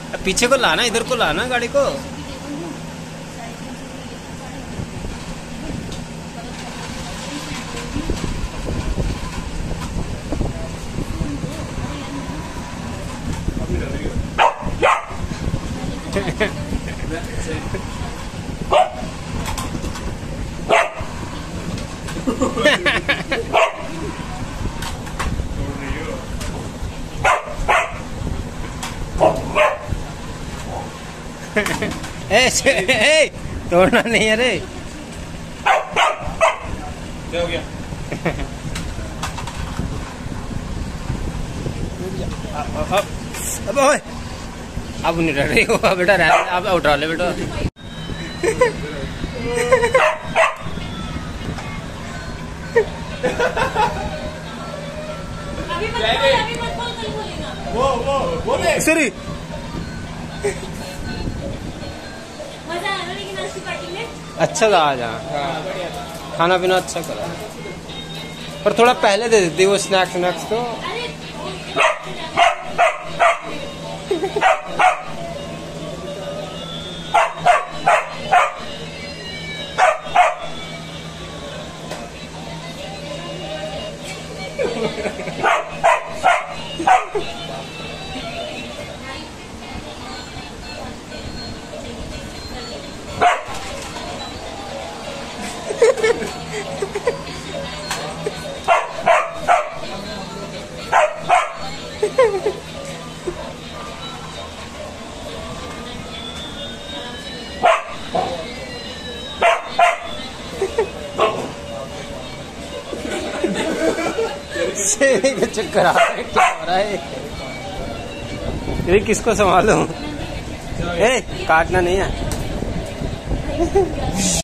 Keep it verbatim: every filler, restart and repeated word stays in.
पीछे को लाना, इधर को लाना गाड़ी को। ए, ए, तोड़ना नहीं है रे। क्या हो गया? अब ओए, अब नहीं डर रही हो बेटा, अब उठा ले बेटा। अभी मत बोल, अभी मत बोल, कल बोलेगा। वो वो बोले सॉरी। मजा आया लेकिन आज की पार्टी में। अच्छा था आज, खाना पीना अच्छा करा, पर थोड़ा पहले दे देती वो स्नैक्स स्नैक्स तो। अरे सेविंग का चक्कर आ रहा है, क्या हो रहा है? ये किसको संभालूं? ए, काटना नहीं है।